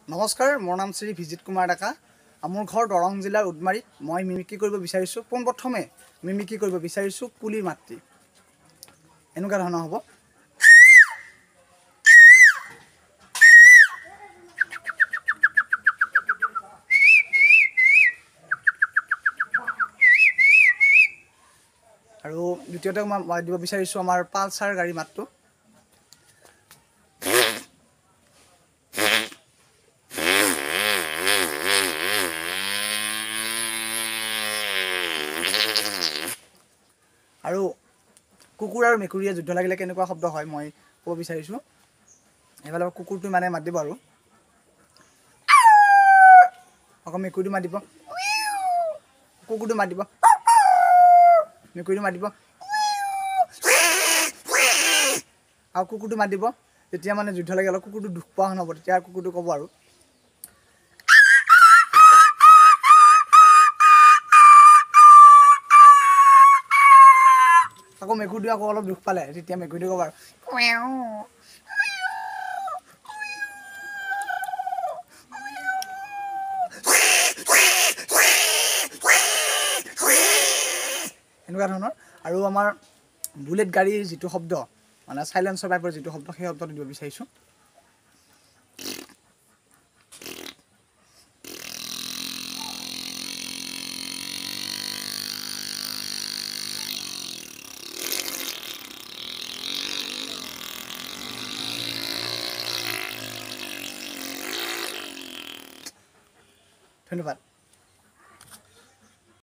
নমস্কাৰ, মোৰ নাম শ্ৰী ভিজিত কুমাৰ ডেকা। মোৰ ঘৰ দৰং জিলাৰ উদমাৰীত। মই মিমিক্ৰি কৰিব বিচাৰিছোঁ। পোনপ্ৰথমে মিমিক্ৰি কৰিব বিচাৰিছোঁ কুলিৰ মাতৃ। এনেকুৱা ধৰণৰ হ'ব। আৰু দ্বিতীয়তে মই দিব বিচাৰিছোঁ আমাৰ পালচাৰ গাড়ী মাতটো। আৰু কুকুৰ আৰু মেকুৰীয়ে যুদ্ধ লাগিলে কেনেকুৱা শব্দ হয় মই ক'ব বিচাৰিছোঁ। এইফালে কুকুৰটো মানে মাত দিব আৰু আকৌ মেকুৰীটো মাত দিব, কুকুৰটো মাত দিব, মেকুৰীটো মাত দিব আৰু কুকুৰটো মাত দিব। যেতিয়া মানে যুদ্ধ লাগে অলপ কুকুৰটো দুখ পোৱা হ'ব, তেতিয়া কুকুৰটো ক'ব আৰু আকৌ মেকুৰীটো আকৌ অলপ দুখ পালে তেতিয়া মেকুৰীটো ক'ব আৰু এনেকুৱা ধৰণৰ। আৰু আমাৰ বুলেট গাড়ীৰ যিটো শব্দ মানে চাইলেঞ্চাৰ টাইপৰ যিটো শব্দ, সেই শব্দটো দিব বিচাৰিছোঁ। ধন্যবাদ।